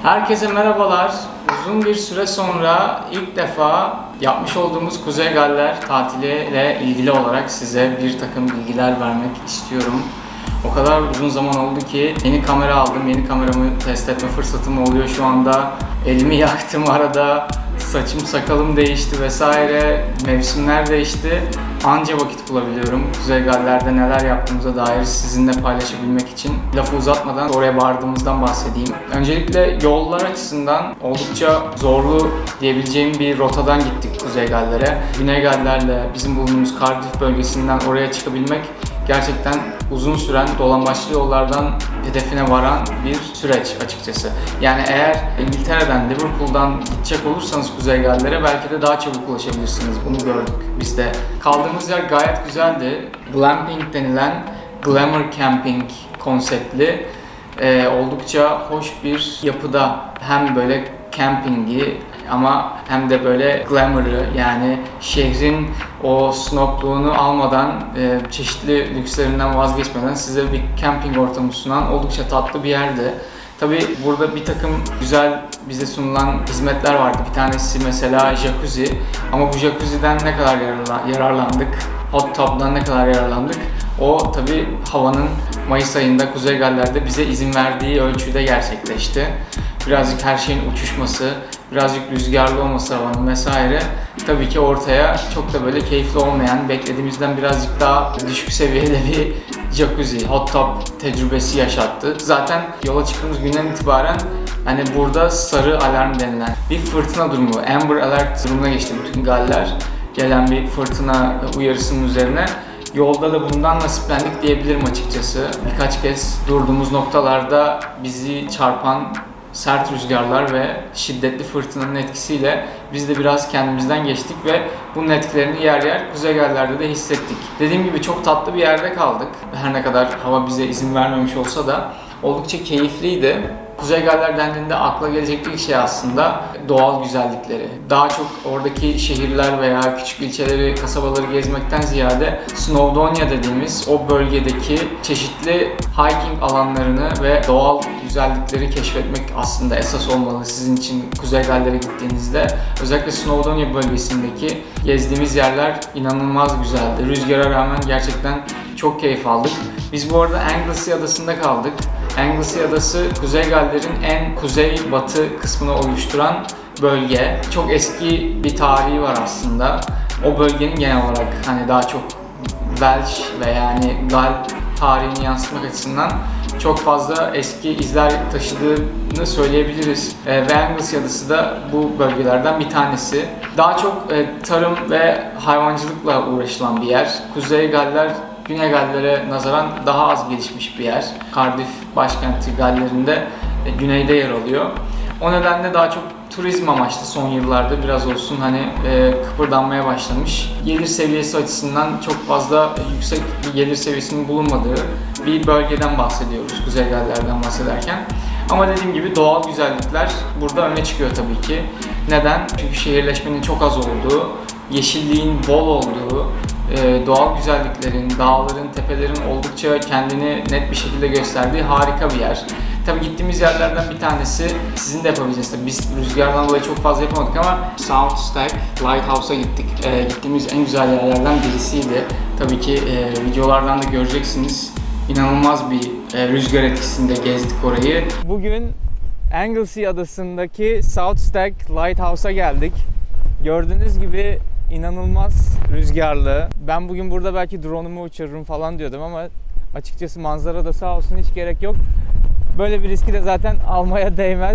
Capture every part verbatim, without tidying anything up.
Herkese merhabalar. Uzun bir süre sonra ilk defa yapmış olduğumuz Kuzey Galler tatiliyle ilgili olarak size bir takım bilgiler vermek istiyorum. O kadar uzun zaman oldu ki yeni kamera aldım. Yeni kameramı test etme fırsatım oluyor şu anda. Elimi yaktım arada. Saçım sakalım değişti vesaire. Mevsimler değişti. Anca vakit bulabiliyorum. Kuzey Galler'de neler yaptığımıza dair sizinle paylaşabilmek için. Lafı uzatmadan oraya vardığımızdan bahsedeyim. Öncelikle yollar açısından oldukça zorlu diyebileceğim bir rotadan gittik Kuzey Galler'e. Güney Galler'le bizim bulunduğumuz Cardiff bölgesinden oraya çıkabilmek gerçekten uzun süren dolambaçlı yollardan hedefine varan bir süreç açıkçası. Yani eğer İngiltere'den, Liverpool'dan gidecek olursanız Kuzey Galler'e belki de daha çabuk ulaşabilirsiniz. Bunu gördük biz de. Kaldığımız yer gayet güzeldi. Glamping denilen Glamour Camping konseptli e, oldukça hoş bir yapıda hem böyle campingi ama hem de böyle glamour'ı, yani şehrin o snobluğunu almadan, e, çeşitli lükslerinden vazgeçmeden size bir camping ortamı sunan oldukça tatlı bir yerdi. Tabii burada bir takım güzel bize sunulan hizmetler vardı. Bir tanesi mesela jacuzzi. Ama bu jacuzzi'den ne kadar yararlandık? Hot tub'dan ne kadar yararlandık? O tabii havanın Mayıs ayında Kuzey Galler'de bize izin verdiği ölçüde gerçekleşti. Birazcık her şeyin uçuşması, birazcık rüzgarlı olması havanın vesaire tabii ki ortaya çok da böyle keyifli olmayan, beklediğimizden birazcık daha düşük seviyede bir jacuzzi, hot tub tecrübesi yaşattı. Zaten yola çıktığımız günden itibaren hani burada sarı alarm denilen bir fırtına durumu, Amber Alert durumuna geçti bütün Galler. Gelen bir fırtına uyarısının üzerine. Yolda da bundan nasiplendik diyebilirim açıkçası. Birkaç kez durduğumuz noktalarda bizi çarpan sert rüzgarlar ve şiddetli fırtınanın etkisiyle biz de biraz kendimizden geçtik ve bunun etkilerini yer yer Kuzey Galler'de de hissettik. Dediğim gibi çok tatlı bir yerde kaldık. Her ne kadar hava bize izin vermemiş olsa da oldukça keyifliydi. Kuzey Galler dendiğinde akla gelecek ilk şey aslında doğal güzellikleri. Daha çok oradaki şehirler veya küçük ilçeleri, kasabaları gezmekten ziyade Snowdonia dediğimiz o bölgedeki çeşitli hiking alanlarını ve doğal güzellikleri keşfetmek aslında esas olmalı sizin için Kuzey Galler'e gittiğinizde. Özellikle Snowdonia bölgesindeki gezdiğimiz yerler inanılmaz güzeldi. Rüzgara rağmen gerçekten çok keyif aldık. Biz bu arada Anglesey Adası'nda kaldık. Anglesey Adası, Kuzey Galler'in en kuzey-batı kısmını oluşturan bölge. Çok eski bir tarihi var aslında. O bölgenin genel olarak hani daha çok Welsh ve yani Gal tarihini yansıtmak açısından çok fazla eski izler taşıdığını söyleyebiliriz. E, ve Anglesey Adası da bu bölgelerden bir tanesi. Daha çok e, tarım ve hayvancılıkla uğraşılan bir yer. Kuzey Galler Güney Galler'e nazaran daha az gelişmiş bir yer. Cardiff başkenti Galler'inde e, güneyde yer alıyor. O nedenle daha çok turizm amaçlı son yıllarda biraz olsun hani e, kıpırdanmaya başlamış. Gelir seviyesi açısından çok fazla e, yüksek bir gelir seviyesinin bulunmadığı bir bölgeden bahsediyoruz Kuzey Galler'den bahsederken. Ama dediğim gibi doğal güzellikler burada öne çıkıyor tabii ki. Neden? Çünkü şehirleşmenin çok az olduğu, yeşilliğin bol olduğu, doğal güzelliklerin, dağların, tepelerin oldukça kendini net bir şekilde gösterdiği harika bir yer. Tabii gittiğimiz yerlerden bir tanesi sizin de yapabileceğiniz. Tabii biz rüzgardan dolayı çok fazla yapamadık ama South Stack Lighthouse'a gittik. E, gittiğimiz en güzel yerlerden birisiydi. Tabii ki e, videolardan da göreceksiniz. İnanılmaz bir e, rüzgar etkisinde gezdik orayı. Bugün Anglesey Adası'ndaki South Stack Lighthouse'a geldik. Gördüğünüz gibi İnanılmaz rüzgarlı. Ben bugün burada belki drone'umu uçururum falan diyordum ama açıkçası manzara da sağ olsun hiç gerek yok. Böyle bir riski de zaten almaya değmez.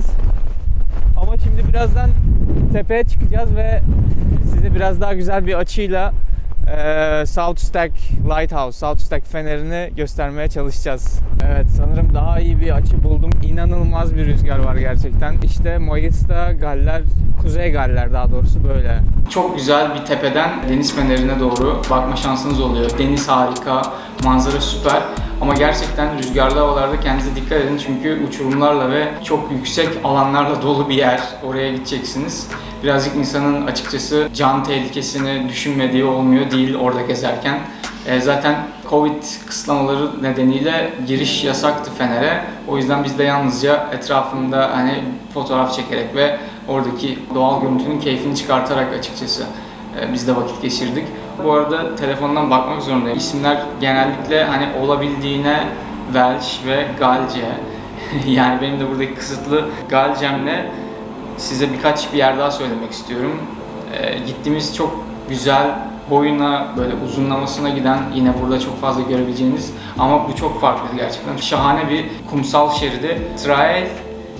Ama şimdi birazdan tepeye çıkacağız ve size biraz daha güzel bir açıyla e, South Stack Lighthouse, South Stack fenerini göstermeye çalışacağız. Evet, sanırım daha iyi bir açı buldum. İnanılmaz bir rüzgar var gerçekten. İşte Mayıs'ta Galler, Kuzey Galler daha doğrusu böyle. Çok güzel bir tepeden deniz fenerine doğru bakma şansınız oluyor. Deniz harika, manzara süper. Ama gerçekten rüzgarlı havalarda kendinize dikkat edin çünkü uçurumlarla ve çok yüksek alanlarla dolu bir yer. Oraya gideceksiniz. Birazcık insanın açıkçası can tehlikesini düşünmediği olmuyor değil orada gezerken. E, zaten Covid kısıtlamaları nedeniyle giriş yasaktı Fener'e. O yüzden biz de yalnızca etrafında hani fotoğraf çekerek ve oradaki doğal görüntünün keyfini çıkartarak açıkçası biz de vakit geçirdik. Bu arada telefondan bakmak zorundayım. İsimler genellikle hani olabildiğine Welsh ve Galce. Yani benim de buradaki kısıtlı Galcemle size birkaç bir yer daha söylemek istiyorum. Ee, gittiğimiz çok güzel, boyuna böyle uzunlamasına giden, yine burada çok fazla görebileceğiniz ama bu çok farklı gerçekten. Şahane bir kumsal şeridi. Traeth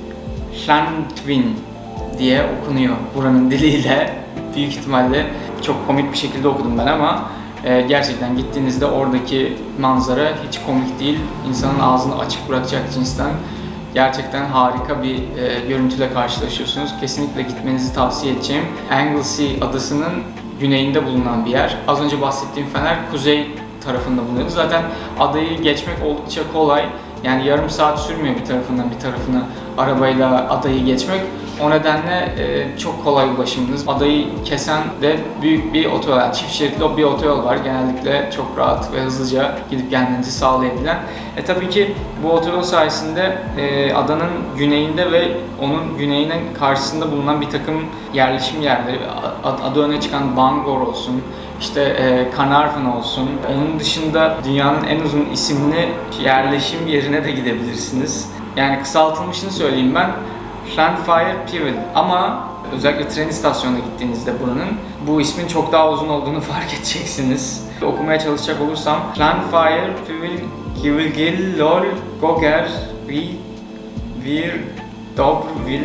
Llantwin diye okunuyor buranın diliyle. Büyük ihtimalle çok komik bir şekilde okudum ben ama e, gerçekten gittiğinizde oradaki manzara hiç komik değil. İnsanın ağzını açık bırakacak cinsten. Gerçekten harika bir e, görüntüyle karşılaşıyorsunuz. Kesinlikle gitmenizi tavsiye edeceğim. Anglesey adasının güneyinde bulunan bir yer. Az önce bahsettiğim Fener kuzey tarafında bulunuyordu. Zaten adayı geçmek oldukça kolay. Yani yarım saat sürmüyor bir tarafından bir tarafına arabayla adayı geçmek. O nedenle e, çok kolay ulaşımınız. Adayı kesen de büyük bir otoyol, yani çift şeritli bir otoyol var. Genellikle çok rahat ve hızlıca gidip gelmenizi sağlayabilen. E tabii ki bu otoyol sayesinde e, adanın güneyinde ve onun güneyinin karşısında bulunan bir takım yerleşim yerleri, adı öne çıkan Bangor olsun, İşte e, Carnarvon olsun. Onun dışında dünyanın en uzun isimli yerleşim yerine de gidebilirsiniz. Yani kısaltılmışını söyleyeyim ben. Llanfairpwll. Ama özellikle tren istasyonuna gittiğinizde buranın bu ismin çok daha uzun olduğunu fark edeceksiniz. Okumaya çalışacak olursam Llanfairpwll Gwyl lol goger vi vir dobrvil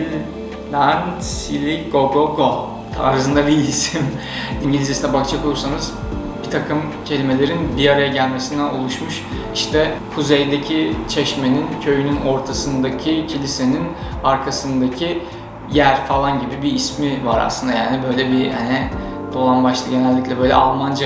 lan sili go go go tarzında bir isim. İngilizcesine bakacak olursanız bir takım kelimelerin bir araya gelmesinden oluşmuş. İşte kuzeydeki çeşmenin, köyünün ortasındaki kilisenin arkasındaki yer falan gibi bir ismi var aslında. Yani böyle bir hani dolambaçlı, genellikle böyle Almanca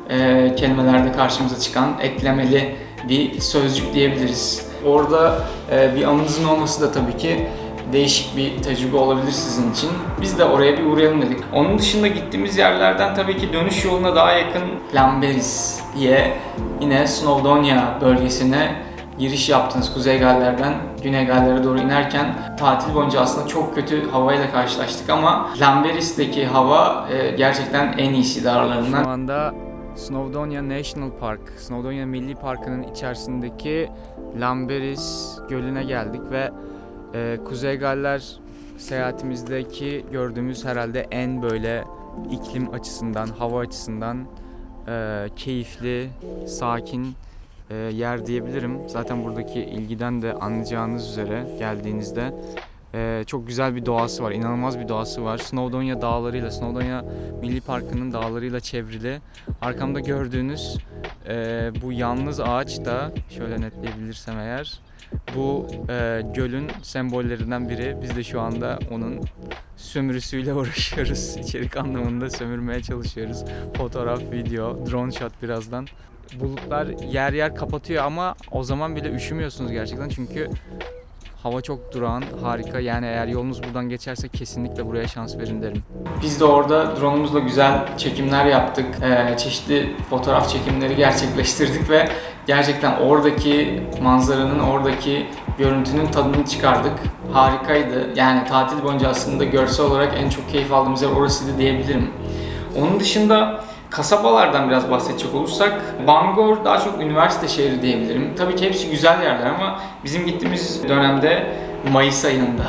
e, kelimelerde karşımıza çıkan eklemeli bir sözcük diyebiliriz. Orada e, bir anınızın olması da tabii ki değişik bir tecrübe olabilir sizin için. Biz de oraya bir uğrayalım dedik. Onun dışında gittiğimiz yerlerden tabii ki dönüş yoluna daha yakın Llanberis diye yine Snowdonia bölgesine giriş yaptınız. Kuzey Galler'den Güney Galler'e doğru inerken tatil boyunca aslında çok kötü havayla karşılaştık ama Llanberis'teki hava e, gerçekten en iyisi aralarından. Şu anda Snowdonia National Park, Snowdonia Milli Parkı'nın içerisindeki Llanberis Gölü'ne geldik ve Ee, Kuzey Galler seyahatimizdeki gördüğümüz herhalde en böyle iklim açısından, hava açısından e, keyifli, sakin e, yer diyebilirim. Zaten buradaki ilgiden de anlayacağınız üzere geldiğinizde e, çok güzel bir doğası var, inanılmaz bir doğası var. Snowdonia dağlarıyla, Snowdonia Milli Parkı'nın dağlarıyla çevrili. Arkamda gördüğünüz e, bu yalnız ağaç da, şöyle netleyebilirsem eğer, bu e, gölün sembollerinden biri. Biz de şu anda onun sömürüsüyle uğraşıyoruz. İçerik anlamında sömürmeye çalışıyoruz. Fotoğraf, video, drone shot birazdan. Bulutlar yer yer kapatıyor ama o zaman bile üşümüyorsunuz gerçekten çünkü hava çok durağan, harika. Yani eğer yolunuz buradan geçerse kesinlikle buraya şans verin derim. Biz de orada drone'umuzla güzel çekimler yaptık. Ee, çeşitli fotoğraf çekimleri gerçekleştirdik ve gerçekten oradaki manzaranın, oradaki görüntünün tadını çıkardık. Harikaydı. Yani tatil boyunca aslında görsel olarak en çok keyif aldığımız yer orasıydı diyebilirim. Onun dışında kasabalardan biraz bahsedecek olursak Bangor daha çok üniversite şehri diyebilirim. Tabii ki hepsi güzel yerler ama bizim gittiğimiz dönemde Mayıs ayında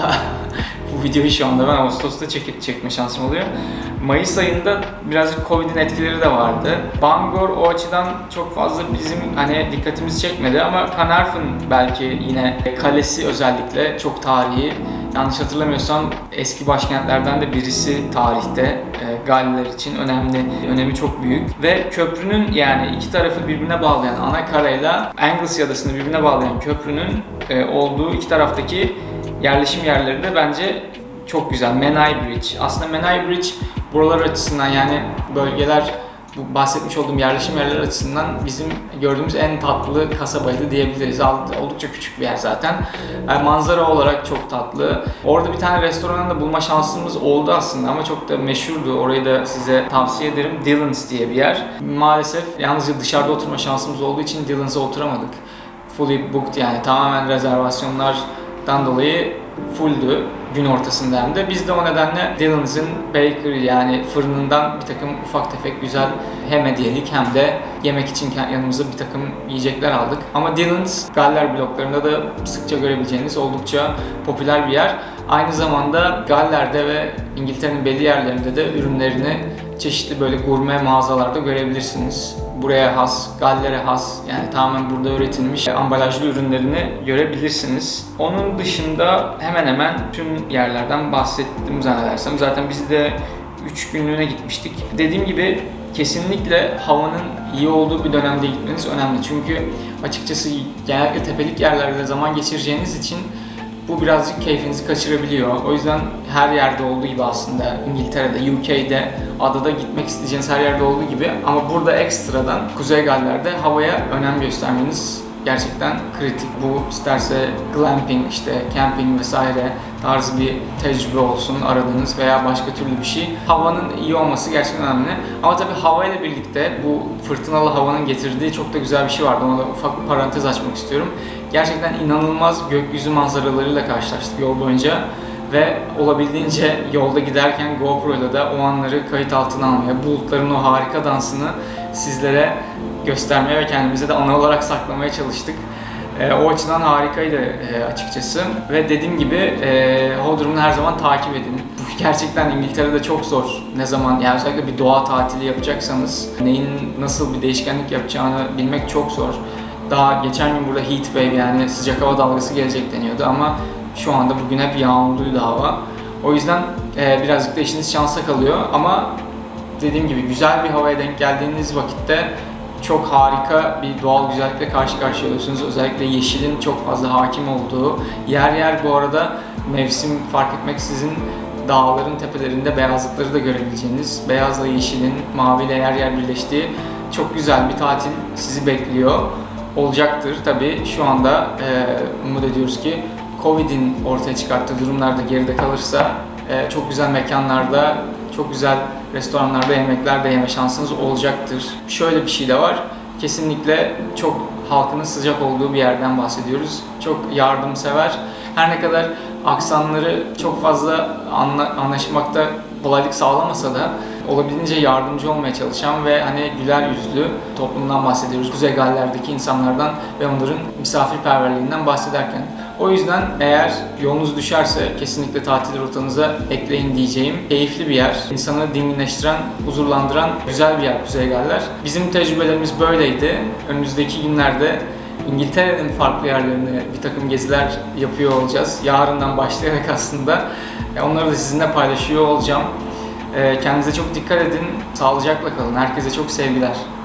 bu videoyu şu anda ben Ağustos'ta çekip çekme şansım oluyor. Mayıs ayında birazcık Covid'in etkileri de vardı. Bangor o açıdan çok fazla bizim hani dikkatimizi çekmedi ama Carnarvon belki yine kalesi özellikle çok tarihi. Yanlış hatırlamıyorsam eski başkentlerden de birisi tarihte. E, Galler için önemli, önemi çok büyük. Ve köprünün, yani iki tarafı birbirine bağlayan ana karayla Anglesey adasını birbirine bağlayan köprünün e, olduğu iki taraftaki yerleşim yerleri de bence çok güzel. Menai Bridge. Aslında Menai Bridge buralar açısından, yani bölgeler bu bahsetmiş olduğum yerleşim yerleri açısından bizim gördüğümüz en tatlı kasabaydı diyebiliriz. Oldukça küçük bir yer zaten. Yani manzara olarak çok tatlı. Orada bir tane restoranı da bulma şansımız oldu aslında ama çok da meşhurdu. Orayı da size tavsiye ederim. Dylan's diye bir yer. Maalesef yalnızca dışarıda oturma şansımız olduğu için Dylan's'a oturamadık. Fully booked, yani tamamen rezervasyonlardan dolayı fulldü gün ortasında hem de. Biz de o nedenle Dylan's'ın bakery, yani fırınından bir takım ufak tefek güzel hem hediyelik hem de yemek için yanımıza bir takım yiyecekler aldık. Ama Dylan's Galler bloklarında da sıkça görebileceğiniz oldukça popüler bir yer. Aynı zamanda Galler'de ve İngiltere'nin belli yerlerinde de ürünlerini çeşitli böyle gurme mağazalarda görebilirsiniz. Buraya has, Galler'e has, yani tamamen burada üretilmiş ambalajlı ürünlerini görebilirsiniz. Onun dışında hemen hemen tüm yerlerden bahsettim zannedersem. Zaten biz de üç günlüğüne gitmiştik. Dediğim gibi kesinlikle havanın iyi olduğu bir dönemde gitmeniz önemli. Çünkü açıkçası genellikle tepelik yerlerde zaman geçireceğiniz için bu birazcık keyfinizi kaçırabiliyor. O yüzden her yerde olduğu gibi aslında İngiltere'de, U K'de, adada gitmek isteyeceğiniz her yerde olduğu gibi ama burada ekstradan Kuzey Galler'de havaya önem göstermeniz gerçekten kritik. Bu isterse glamping, işte camping vesaire tarzı bir tecrübe olsun aradığınız veya başka türlü bir şey. Havanın iyi olması gerçekten önemli. Ama tabii havayla birlikte bu fırtınalı havanın getirdiği çok da güzel bir şey vardı. Ona da ufak bir parantez açmak istiyorum. Gerçekten inanılmaz gökyüzü manzaralarıyla karşılaştık yol boyunca ve olabildiğince yolda giderken GoPro'yla da o anları kayıt altına almaya, bulutların o harika dansını sizlere göstermeye ve kendimize de ana olarak saklamaya çalıştık. E, o açıdan harikaydı e, açıkçası ve dediğim gibi e, hava durumunu her zaman takip edin. Bu gerçekten İngiltere'de çok zor. Ne zaman, yani özellikle bir doğa tatili yapacaksanız neyin nasıl bir değişkenlik yapacağını bilmek çok zor. Daha geçen gün burada heat wave, yani sıcak hava dalgası gelecek deniyordu ama şu anda bugün hep yağmurluydu hava. O yüzden e, birazcık da işiniz şansa kalıyor ama dediğim gibi güzel bir havaya denk geldiğiniz vakitte çok harika bir doğal güzellikle karşı karşıya oluyorsunuz. Özellikle yeşilin çok fazla hakim olduğu, yer yer bu arada mevsim fark etmeksizin dağların tepelerinde beyazlıkları da görebileceğiniz, beyazla yeşilin, maviyle yer yer birleştiği çok güzel bir tatil sizi bekliyor. Olacaktır. Tabii şu anda e, umut ediyoruz ki Covid'in ortaya çıkarttığı durumlarda geride kalırsa e, çok güzel mekanlarda, çok güzel restoranlarda yemekler de yeme şansınız olacaktır. Şöyle bir şey de var. Kesinlikle çok halkının sıcak olduğu bir yerden bahsediyoruz. Çok yardımsever. Her ne kadar aksanları çok fazla anla, anlaşmakta kolaylık sağlamasa da olabildiğince yardımcı olmaya çalışan ve hani güler yüzlü toplumdan bahsediyoruz. Kuzey Galler'deki insanlardan ve onların misafirperverliğinden bahsederken. O yüzden eğer yolunuz düşerse kesinlikle tatil rotanıza ekleyin diyeceğim. Keyifli bir yer, insanı dinginleştiren, huzurlandıran güzel bir yer Kuzey Galler. Bizim tecrübelerimiz böyleydi. Önümüzdeki günlerde İngiltere'nin farklı yerlerine bir takım geziler yapıyor olacağız. Yarından başlayarak aslında onları da sizinle paylaşıyor olacağım. Kendinize çok dikkat edin, sağlıcakla kalın. Herkese çok sevgiler.